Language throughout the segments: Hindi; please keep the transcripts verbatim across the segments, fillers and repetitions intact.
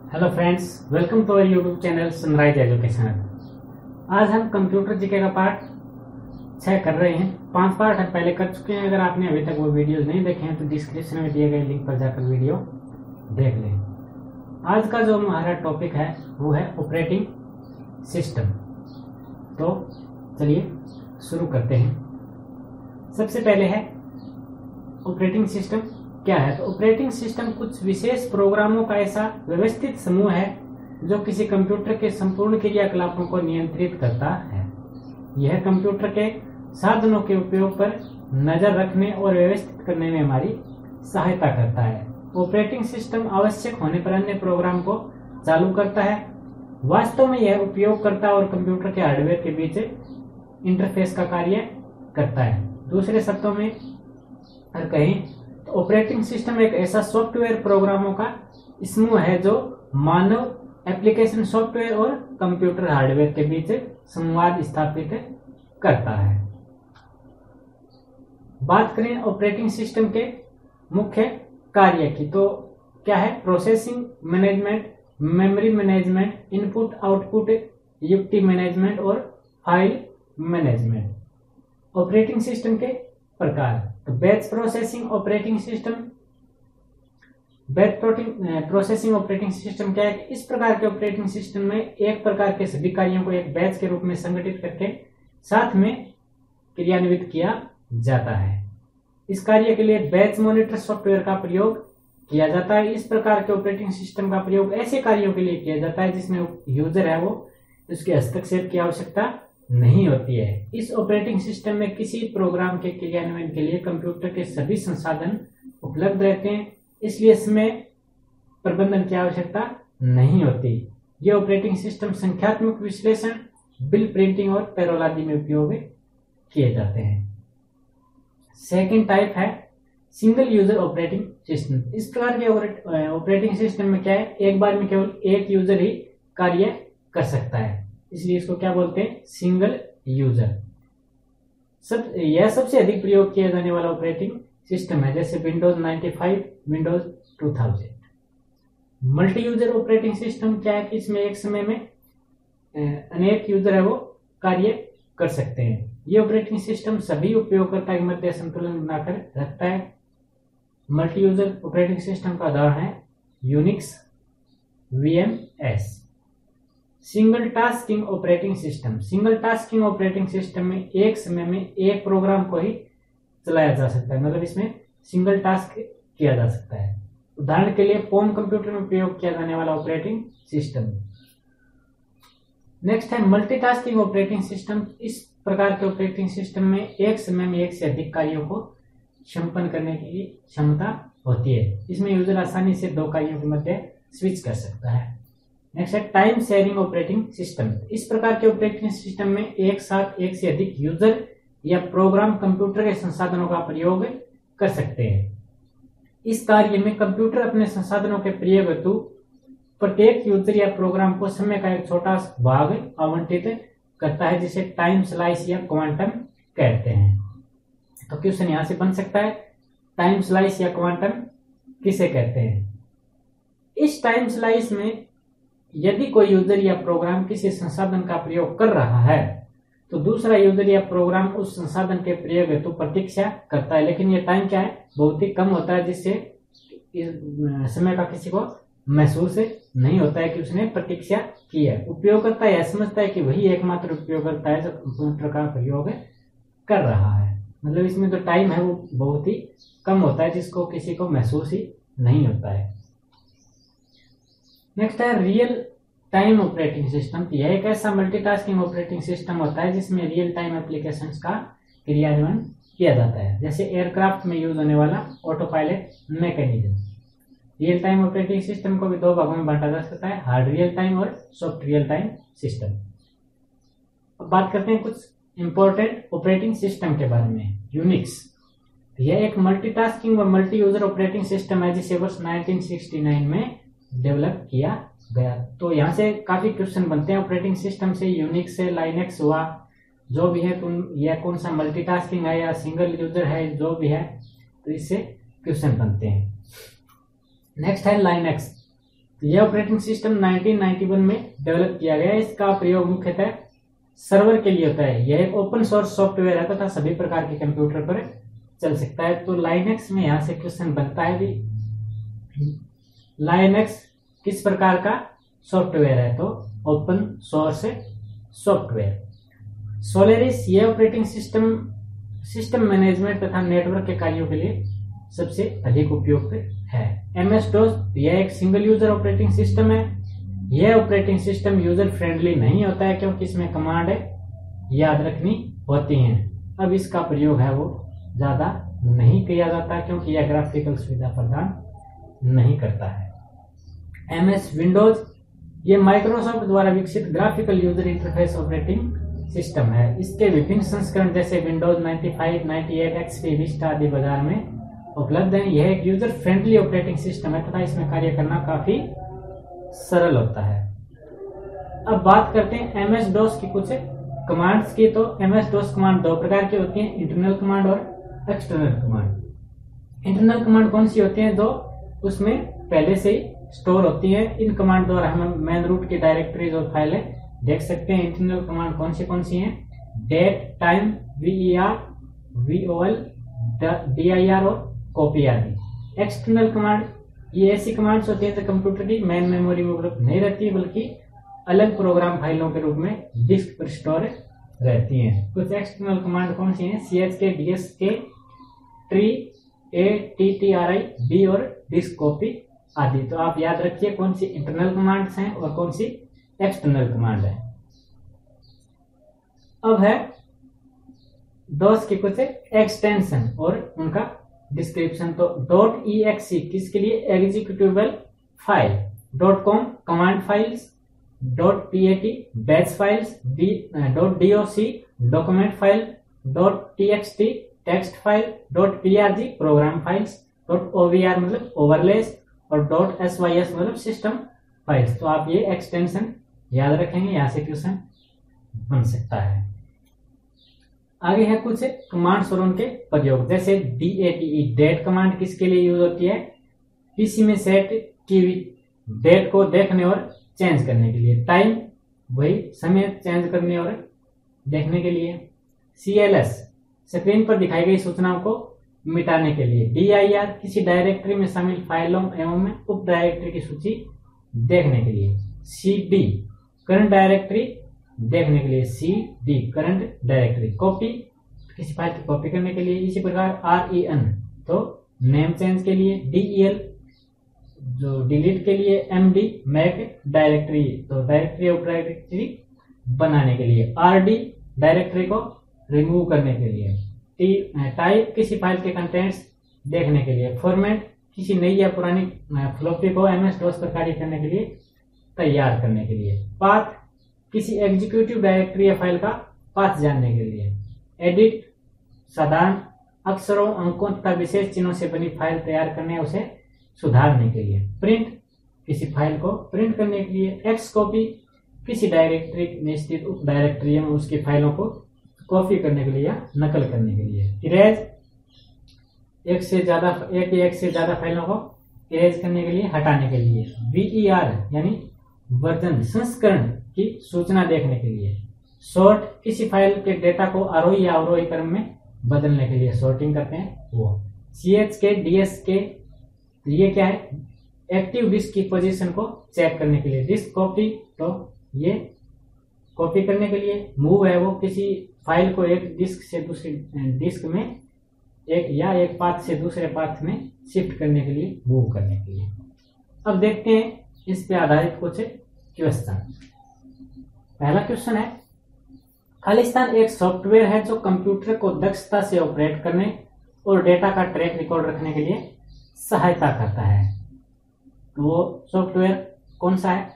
Hello friends, welcome to our YouTube channel Sunrise Education. आज हम कंप्यूटर जीके का पार्ट छः कर रहे हैं। पांच पार्ट हम पहले कर चुके हैं। अगर आपने अभी तक वो वीडियोस नहीं देखे हैं तो डिस्क्रिप्शन में दिए गए लिंक पर जाकर वीडियो देख लें। आज का जो हमारा टॉपिक है वो है ऑपरेटिंग सिस्टम। तो चलिए शुरू करते हैं। सबसे पहले है ऑपरेटिंग सिस्टम क्या है। तो ऑपरेटिंग सिस्टम कुछ विशेष प्रोग्रामों का ऐसा व्यवस्थित समूह है जो किसी कंप्यूटर के संपूर्ण क्रियाकलापों को नियंत्रित करता है। यह कंप्यूटर के साधनों के उपयोग पर नजर रखने और व्यवस्थित करने में हमारी सहायता करता है। ऑपरेटिंग सिस्टम आवश्यक होने पर अन्य प्रोग्राम को चालू करता है। वास्तव में यह उपयोगकर्ता और कंप्यूटर के हार्डवेयर के बीच इंटरफेस का कार्य करता है। दूसरे शब्दों में अगर कहें ऑपरेटिंग सिस्टम एक ऐसा सॉफ्टवेयर प्रोग्रामों का समूह है जो मानव एप्लीकेशन सॉफ्टवेयर और कंप्यूटर हार्डवेयर के बीच संवाद स्थापित करता है। बात करें ऑपरेटिंग सिस्टम के मुख्य कार्य की, तो क्या है? Processing management, memory management, input output युक्ति मैनेजमेंट और फाइल मैनेजमेंट। ऑपरेटिंग सिस्टम के प्रकार, तो batch processing operating system. Batch processing operating system क्या है? इस प्रकार के ऑपरेटिंग सिस्टम में एक प्रकार के सभी कार्यों को एक बैच के रूप में संगठित करके साथ में क्रियान्वित किया जाता है। इस कार्य के लिए बैच मॉनिटर सॉफ्टवेयर का प्रयोग किया जाता है। इस प्रकार के ऑपरेटिंग सिस्टम का प्रयोग ऐसे कार्यों के लिए किया जाता है जिसमें यूजर है वो उसके हस्तक्षेप की आवश्यकता नहीं होती है। इस ऑपरेटिंग सिस्टम में किसी प्रोग्राम के क्रियान्वयन के लिए कंप्यूटर के सभी संसाधन उपलब्ध रहते हैं, इसलिए इसमें प्रबंधन की आवश्यकता नहीं होती। ये ऑपरेटिंग सिस्टम संख्यात्मक विश्लेषण, बिल प्रिंटिंग और पैरोल आदि में उपयोग किए जाते हैं। सेकंड टाइप है सिंगल यूजर ऑपरेटिंग सिस्टम। इस प्रकार के ऑपरेटिंग सिस्टम में क्या है? एक बार में केवल एक यूजर ही कार्य कर सकता है, इसलिए इसको क्या बोलते हैं? Single user. सब यह सबसे अधिक प्रयोग किया जाने वाला ऑपरेटिंग सिस्टम है, जैसे Windows ninety five, Windows two thousand. Multi user operating system क्या है कि इसमें एक समय में अनेक यूजर है वो कार्य कर सकते हैं। ये ऑपरेटिंग सिस्टम सभी उपयोगकर्ता के मध्य संतुलन बनाकर रखता है। मल्टी यूजर ऑपरेटिंग सिस्टम का उदाहरण है Unix, VMS. Single tasking operating system. Single tasking operating system में एक समय में एक प्रोग्राम को ही चलाया जा सकता है, मतलब इसमें सिंगल टास्क किया जा सकता है। उदाहरण के लिए होम कंप्यूटर में प्रयोग किया जाने वाला ऑपरेटिंग सिस्टम। नेक्स्ट है मल्टीटास्किंग ऑपरेटिंग सिस्टम। इस प्रकार के ऑपरेटिंग सिस्टम में एक समय में एक से अधिक कार्यों को संपन्न करने की क्षमता होती है। इसमें यूजर आसानी से दो कार्यों के मध्य स्विच कर सकता है। नेक्स्ट है टाइम शेयरिंग ऑपरेटिंग सिस्टम। इस प्रकार के ऑपरेटिंग सिस्टम में एक साथ एक से अधिक यूजर या प्रोग्राम कंप्यूटर के संसाधनों का प्रयोग कर सकते हैं। इस कार्य में कंप्यूटर अपने संसाधनों के प्रयोग हेतु प्रत्येक यूजर या प्रोग्राम को समय का एक छोटा भाग आवंटित करता है, जिसे टाइम स्लाइस या क्वांटम कहते हैं। तो क्वेश्चन यहां से बन सकता है, टाइम स्लाइस या क्वांटम किसे कहते हैं? इस टाइम स्लाइस में यदि कोई यूजर या प्रोग्राम किसी संसाधन का प्रयोग कर रहा है तो दूसरा यूजर या प्रोग्राम उस संसाधन के प्रयोग हेतु प्रतीक्षा करता है, लेकिन यह टाइम क्या है? बहुत ही कम होता है, जिससे इस समय का किसी को महसूस नहीं होता है कि उसने प्रतीक्षा की है। उपयोगकर्ता यह समझता है कि वही एकमात्र उपयोगकर्ता है जो कंप्यूटर का प्रयोग कर रहा है, मतलब इसमें जो टाइम है वो बहुत ही कम होता है, जिसको किसी को महसूस ही नहीं होता है। नेक्स्ट है रियल टाइम ऑपरेटिंग सिस्टम। यह एक ऐसा मल्टीटास्किंग ऑपरेटिंग सिस्टम होता है जिसमें रियल टाइम एप्लीकेशंस का क्रियान्वयन किया जाता है, जैसे एयरक्राफ्ट में यूज होने वाला auto pilot mechanism. Real time operating system को भी दो भागों में बांटा जा सकता है, हार्ड रियल टाइम और सॉफ्ट रियल टाइम सिस्टम। अब बात करते हैं कुछ इंपॉर्टेंट ऑपरेटिंग सिस्टम के बारे में। यूनिक्स यह एक मल्टीटास्किंग व मल्टी यूजर ऑपरेटिंग सिस्टम है जिसे वर्ष नाइनटीन सिक्सटी नाइन में डेवलप किया गया। तो यहाँ से काफी क्वेश्चन बनते हैं ऑपरेटिंग सिस्टम से। यूनिक्स से लाइनेक्स हुआ, जो भी है तो यह कौन सा मल्टीटास्किंग है या सिंगल यूजर है, जो भी है, तो इससे क्वेश्चन बनते हैं। नेक्स्ट है लाइनेक्स। तो यह operating system nineteen ninety one में डेवलप किया गया है। इसका प्रयोग मुख्यतः सर्वर के लिए होता है। यह एक ओपन सोर्स सॉफ्टवेयर है तथा सभी प्रकार के कंप्यूटर पर चल सकता है। तो लाइनक्स में यहां से क्वेश्चन बनता है भी, लाइनक्स किस प्रकार का सॉफ्टवेयर है? तो ओपन सोर्स सॉफ्टवेयर। सोलेरिस यह ऑपरेटिंग सिस्टम सिस्टम मैनेजमेंट तथा नेटवर्क के कार्यों के लिए सबसे अधिक उपयुक्त है। एम एस डॉस यह एक सिंगल यूजर ऑपरेटिंग सिस्टम है। यह ऑपरेटिंग सिस्टम यूजर फ्रेंडली नहीं होता है क्योंकि इसमें कमांड याद रखनी होती हैं। अब इसका प्रयोग है वो ज्यादा नहीं किया जाता क्योंकि यह ग्राफिकल सुविधा प्रदान नहीं करता है। एम एस विंडोज ये माइक्रोसॉफ्ट द्वारा विकसित graphical user interface operating system है। इसके विभिन्न संस्करण जैसे Windows ninety five, ninety eight, XP, Vista आदि बाजार में उपलब्ध हैं। यह एक यूजर फ्रेंडली ऑपरेटिंग सिस्टम है तथा इसमें कार्य करना काफी सरल होता है। अब बात करते हैं एम एस डॉस की कुछ कमांड्स की। तो एम एस डॉस कमांड दो प्रकार की होती हैं, इंटरनल कमांड और एक्सटर्नल कमांड। इंटरनल कमांड कौन सी होती है? दो, उसमें पहले से ही स्टोर होती है। इन कमांड द्वारा हम मेन रूट की डायरेक्टरीज और फाइलें देख सकते हैं। इंटरनल कमांड कौन सी कौन सी हैं? Date, time, VER, VOL, DIR और कॉपी आदि। एक्सटर्नल कमांड ये ऐसी कमांड्स होती हैं जो कंप्यूटर की मेन मेमोरी में उपलब्ध नहीं रहती बल्कि अलग प्रोग्राम फाइलों के रूप में डिस्क पर स्टोर रहती हैं। कुछ एक्सटर्नल कमांड कौन सी हैं? C H K, D S K, tree, A T T R I, B और डिस्क कॉपी आदि। तो आप याद रखिए कौन सी इंटरनल कमांड्स हैं और कौन सी एक्सटर्नल कमांड है। अब है डॉस के कुछ एक्सटेंशन और उनका डिस्क्रिप्शन। तो डॉट ई एक्स ई किसके लिए? Executable file. Dot com command files. Dot P A T batch files. Dot D O C document file. Dot T X T text file. Dot P R G program files. Dot O V R मतलब ओवरलेस और डॉट एस वाई एस मतलब सिस्टम फाइल्स। तो आप ये एक्सटेंशन याद रखेंगे, यहां से क्वेश्चन बन सकता है। आगे है कुछ कमांड्स और उनके प्रयोग, जैसे D A T E date command किसके लिए यूज होती है? पीसी में सेट की डेट को देखने और चेंज करने के लिए। टाइम वही समय चेंज करने और देखने के लिए। सी एल एस स्क्रीन पर दिखाई गई सूचनाओं को मिटाने के लिए। डी आई आर किसी डायरेक्टरी में शामिल फाइलों एवं उप डायरेक्टरी की सूची देखने के लिए। सी डी करंट डायरेक्टरी देखने के लिए। C D current directory. Copy किसी फाइल की कॉपी करने के लिए। इसी प्रकार आर ई एन तो नेम चेंज के लिए। डी ई एल जो डिलीट के लिए। एम डी मैक डायरेक्टरी तो डायरेक्टरी ऑफ डायरेक्टरी बनाने के लिए। आर डी डायरेक्टरी को रिमूव करने के लिए। टी टाइप किसी फाइल के कंटेंट्स देखने के लिए। फॉर्मेट किसी नई या पुरानी फ्लॉपी को एम एस डॉस पर कार्य करने के लिए तैयार करने के लिए। पाथ किसी एग्जीक्यूटिव डायरेक्टरी या फाइल का पाथ जानने के लिए। एडिट साधारण अक्षरों, अंकों तथा विशेष चिन्हों से बनी फाइल तैयार करने या उसे सुधारने के लिए। प्रिंट किसी फाइल को प्रिंट करने के लिए। एक्स कॉपी किसी डायरेक्टरी में स्थित उप डायरेक्टरी में उसकी फाइलों को कॉपी करने के लिए या नकल करने के लिए। इरेज एक से ज्यादा एक या एक से ज्यादा फाइलों को इरेज करने के लिए, हटाने के लिए। वीईआर यानी वर्जन संस्करण की सूचना देखने के लिए। सॉर्ट किसी फाइल के डेटा को आरोही या अवरोही क्रम में बदलने के लिए सॉर्टिंग करते हैं वो। C H K, D S K ये क्या है? एक्टिव डिस्क की पोजीशन को चेक करने के लिए। डिस्क कॉपी तो ये कॉपी करने के लिए। मूव है वो किसी फाइल को एक डिस्क से दूसरी डिस्क में एक या एक पाथ से दूसरे पाथ में शिफ्ट करने के लिए, मूव करने के लिए। अब देखते हैं इस पे आधारित कुछ क्वेश्चन। पहला क्वेश्चन है, खालिस्तान एक सॉफ्टवेयर है जो कंप्यूटर को दक्षता से ऑपरेट करने और डेटा का ट्रैक रिकॉर्ड रखने के लिए सहायता करता है। तो वो सॉफ्टवेयर कौन सा है?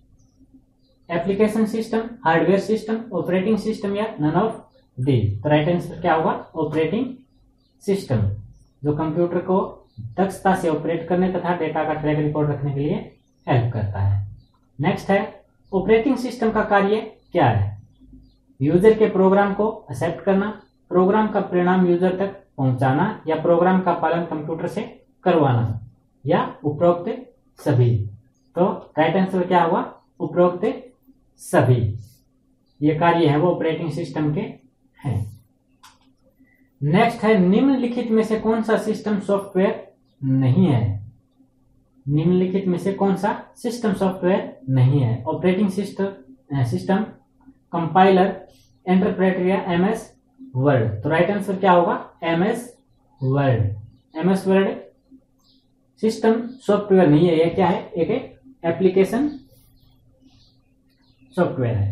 Application system, hardware system, operating system या नन ऑफ दी। तो राइट आंसर क्या होगा? ऑपरेटिंग सिस्टम, जो कंप्यूटर को दक्षता से ऑपरेट करने तथा डेटा का ट्रैक रिकॉर्ड रखने के लिए हेल्प करता है। नेक्स्ट है, ऑपरेटिंग सिस्टम का कार्य क्या है? यूजर के प्रोग्राम को एक्सेप्ट करना, प्रोग्राम का परिणाम यूजर तक पहुंचाना या प्रोग्राम का पालन कंप्यूटर से करवाना या उपरोक्त सभी। तो राइट आंसर क्या होगा? उपरोक्त सभी ये कार्य है वो ऑपरेटिंग सिस्टम के हैं। नेक्स्ट है निम्नलिखित में से कौन सा सिस्टम सॉफ्टवेयर नहीं है? निम्नलिखित में से कौन सा सिस्टम सॉफ्टवेयर नहीं है? Operating system system compiler, interpreter या एमएस वर्ड। तो राइट आंसर क्या होगा? MS Word. MS Word system software नहीं है, यह क्या है? एक एप्लीकेशन सॉफ्टवेयर है।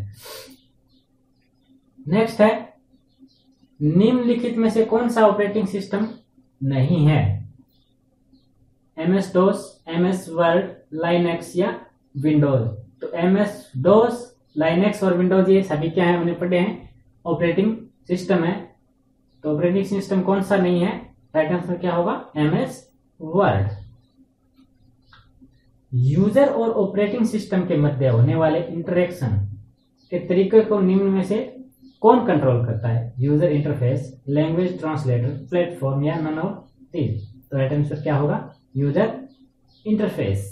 नेक्स्ट है निम्नलिखित में से कौन सा ऑपरेटिंग सिस्टम नहीं है? MS DOS, MS Word, Linux या विंडोज। तो एमएस डोस, लाइनेक्स और विंडोज ये सभी क्या है? हमने पढ़े हैं ऑपरेटिंग सिस्टम है। तो ऑपरेटिंग सिस्टम कौन सा नहीं है? राइट आंसर क्या होगा? MS Word. यूजर और ऑपरेटिंग सिस्टम के मध्य होने वाले इंटरेक्शन के तरीके को निम्न में से कौन कंट्रोल करता है? User interface, language translator, platform या नन ऑफ दीज। तो राइट आंसर क्या होगा? User interface.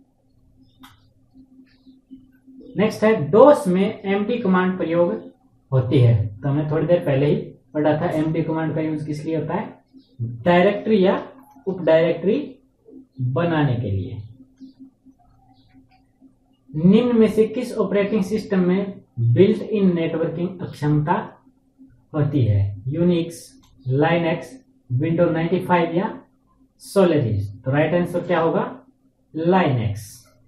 नेक्स्ट है डोस में एमडी कमांड प्रयोग होती है। तो हमने थोड़ी देर पहले ही पढ़ा था एमडी कमांड का यूज किस लिए होता है? डायरेक्टरी या उप डायरेक्टरी बनाने के लिए। निम्न में से किस ऑपरेटिंग सिस्टम में बिल्ट इन नेटवर्किंग अक्षमता होती है? यूनिक्स, लाइनेक्स, विंडो पचानवे या सोलेरिस। तो राइट आंसर क्या होगा? लाइनेक्स।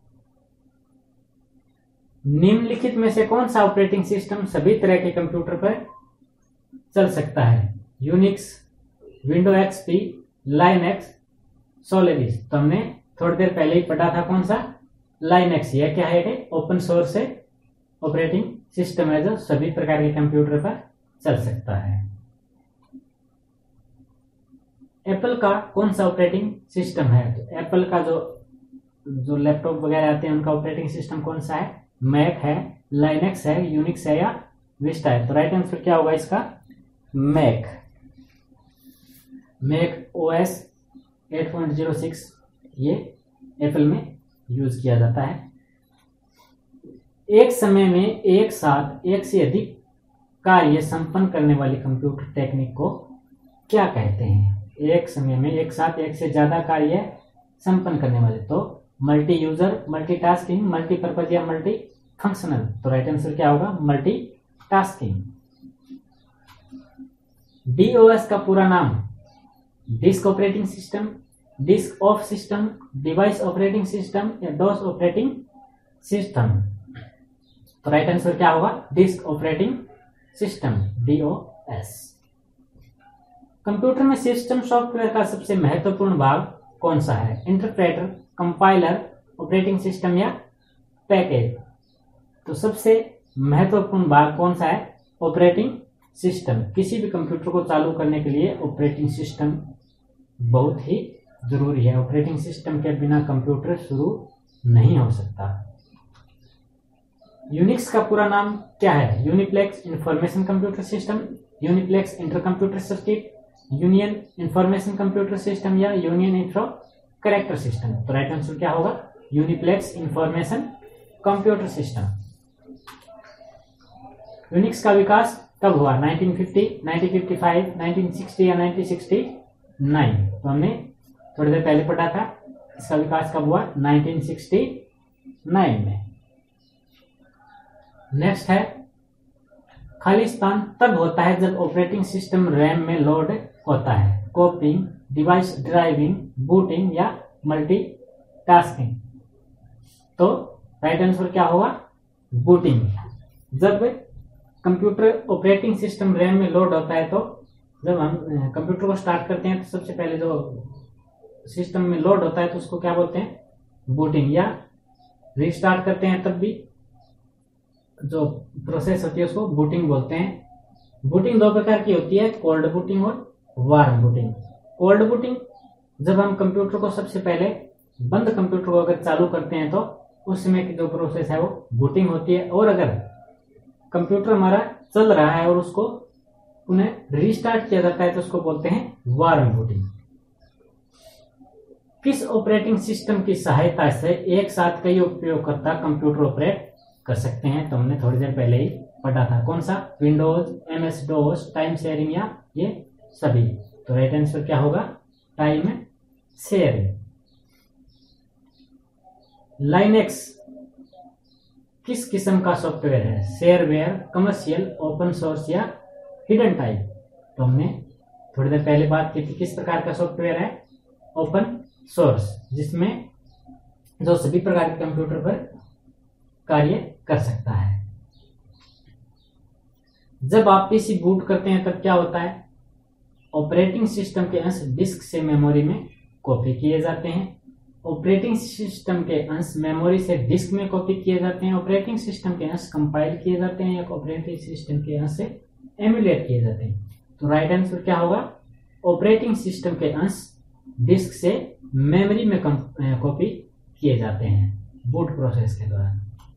निम्नलिखित में से कौन सा ऑपरेटिंग सिस्टम सभी तरह के कंप्यूटर पर चल सकता है? Unix, window XP, Linux, Solaris. तो हमने थोड़ी देर पहले ही पढ़ा था कौन सा? लाइनेक्स। यह क्या है? ओपन सोर्स है ऑपरेटिंग सिस्टम है जो सभी प्रकार के कंप्यूटर पर चल सकता है। एप्पल का कौन सा ऑपरेटिंग सिस्टम है? तो एप्पल का जो जो लैपटॉप वगैरह आते हैं उनका ऑपरेटिंग सिस्टम कौन सा है? मैक है, लाइनेक्स है, यूनिक्स है या विस्टा है। तो राइट आंसर क्या होगा इसका? Mac. Mac OS eight point zero six ये एप्पल में यूज किया जाता है। एक समय में एक साथ एक से अधिक कार्य संपन्न करने वाली कंप्यूटर टेक्निक को क्या कहते हैं? एक समय में एक साथ एक से ज्यादा कार्य संपन्न करने वाले। तो मल्टी यूजर, मल्टीटास्किंग, मल्टीपर्पज या मल्टी फंक्शनल। तो राइट आंसर क्या होगा? मल्टीटास्किंग। डीओएस का पूरा नाम disk operating system, disk of system, device operating system या डोस ऑपरेटिंग सिस्टम। तो राइट आंसर क्या होगा? Disk operating system, DOS. Computer में सिस्टम सॉफ्टवेयर का सबसे महत्वपूर्ण भाग कौन सा है? इंटरप्रेटर, कंपाइलर, ऑपरेटिंग सिस्टम या पैकेज। तो सबसे महत्वपूर्ण भाग कौन सा है? Operating system. किसी भी कंप्यूटर को चालू करने के लिए ऑपरेटिंग सिस्टम बहुत ही जरूरी है। ऑपरेटिंग सिस्टम के बिना कंप्यूटर शुरू नहीं हो सकता। यूनिक्स का पूरा नाम क्या है? Uniplex information computer system, Uniplex inter computer circuit, union information computer system या यूनियन इंट्रो कैरेक्टर सिस्टम। तो राइट आंसर क्या होगा? Uniplex information computer system. Unix का विकास कब हुआ? Nineteen fifty, nineteen fifty five, nineteen sixty या नाइनटीन सिक्सटी नाइन। तो हमने थोड़ी देर पहले पढ़ा था इसका विकास कब हुआ? नाइनटीन सिक्सटी नाइन में। नेक्स्ट है खाली स्थान तब होता है जब ऑपरेटिंग सिस्टम रैम में लोड होता है। कॉपिंग, डिवाइस ड्राइविंग, बूटिंग या मल्टीटास्किंग। तो राइट आंसर क्या होगा? बूटिंग। जब कंप्यूटर ऑपरेटिंग सिस्टम रैम में लोड होता है तो जब हम कंप्यूटर को स्टार्ट करते हैं तो सबसे पहले जो सिस्टम में लोड होता है तो उसको क्या बोलते हैं? बूटिंग। या रीस्टार्ट करते हैं तब भी जो प्रोसेस होती है उसको बूटिंग बोलते हैं। बूटिंग दो प्रकार की होती है, कोल्ड बूटिंग और वार्म बूटिंग। कोल्ड बूटिंग जब हम कंप्यूटर को सबसे पहले बंद कंप्यूटर को अगर चालू करते हैं तो उस समय की जो प्रोसेस है वो बूटिंग होती है। और अगर कंप्यूटर हमारा चल रहा है और उसको उन्हें रीस्टार्ट किया जाता है तो उसको बोलते हैं वार्म बूटिंग। किस ऑपरेटिंग सिस्टम की सहायता से एक साथ कई उपयोगकर्ता कंप्यूटर ऑपरेट कर सकते हैं? तो हमने थोड़ी देर पहले ही पढ़ा था। कौन सा? Windows, M S DOS, time sharing या ये सभी। तो राइट आंसर क्या होगा? Time sharing. लाइनेक्स किस किस्म का सॉफ्टवेयर है? शेयरवेयर, कमर्शियल, ओपन सोर्स या हिडन टाइप? तो हमने थोड़ी देर पहले बात की थी किस प्रकार का सॉफ्टवेयर है? ओपन सोर्स, जिसमें जो सभी प्रकार के कंप्यूटर पर कार्य कर सकता है। जब आप पीसी बूट करते हैं तब क्या होता है? ऑपरेटिंग सिस्टम के अंश डिस्क से मेमोरी में कॉपी किए जाते हैं। ऑपरेटिंग सिस्टम के अंश मेमोरी से डिस्क में कॉपी किए जाते हैं। ऑपरेटिंग सिस्टम के अंश कंपाइल किए जाते हैं या ऑपरेटिंग सिस्टम के अंश से एमुलेट किए जाते हैं। तो राइट आंसर क्या होगा? ऑपरेटिंग सिस्टम के अंश डिस्क से मेमोरी में कॉपी किए जाते हैं बूट प्रोसेस के दौरान।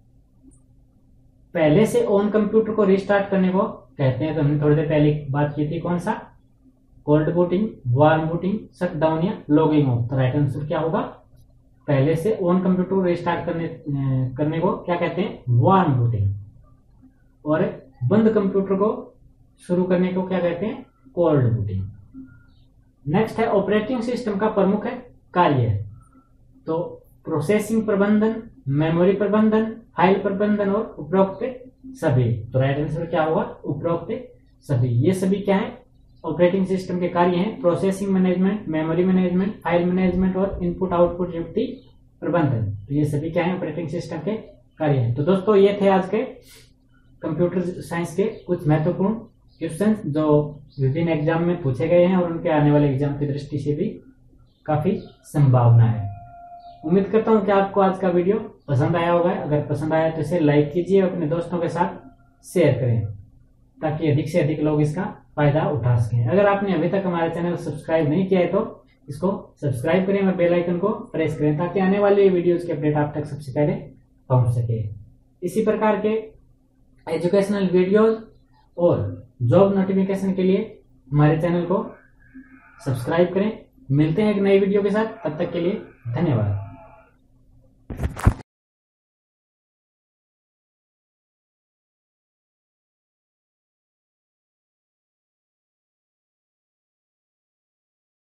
पहले से ऑन कंप्यूटर को रिस्टार्ट करने को कहते हैं। तो हमने थोड़ी देर पहले बात की थी। कौन सा? Cold booting, warm booting, shutdown या लॉगिंग ऑफ। तो राइट आंसर क्या होगा? पहले से ऑन कंप्यूटर को रिस्टार्ट करने करने को क्या कहते हैं? Warm booting. और बंद कंप्यूटर को शुरू करने को क्या कहते हैं? Cold booting. नेक्स्ट है ऑपरेटिंग सिस्टम का प्रमुख है कार्य। तो प्रोसेसिंग प्रबंधन, मेमोरी प्रबंधन, फाइल प्रबंधन और उपरोक्त सभी। तो राइट आंसर क्या होगा? उपरोक्त सभी। ये सभी क्या है? ऑपरेटिंग सिस्टम के कार्य हैं। Processing management, memory management, file management और इनपुट आउटपुट युक्ति प्रबंधन। तो ये सभी क्या है? ऑपरेटिंग सिस्टम के कार्य हैं। तो दोस्तों ये थे आज के कंप्यूटर साइंस के कुछ महत्वपूर्ण क्वेश्चन जो विभिन्न एग्जाम में पूछे गए हैं और उनके आने वाले एग्जाम की दृष्टि से भी काफी संभावना है। उम्मीद करता हूं कि आपको आज का वीडियो पसंद आया होगा। अगर पसंद आया तो इसे लाइक कीजिए और अपने दोस्तों के साथ शेयर करें ताकि अधिक से अधिक लोग इसका फायदा उठा सकें। अगर आपने अभी तक हमारे चैनल को सब्सक्राइब नहीं किया है तो इसको सब्सक्राइब करें और बेल आइकन को प्रेस करें ताकि आने वाले वीडियोस के अपडेट आप तक सबसे पहले पहुंच सके। इसी प्रकार के एजुकेशनल वीडियोस और जॉब नोटिफिकेशन के लिए हमारे चैनल को सब्सक्राइब करें। मिलते हैं एक नई वीडियो के साथ, तब तक के लिए धन्यवाद।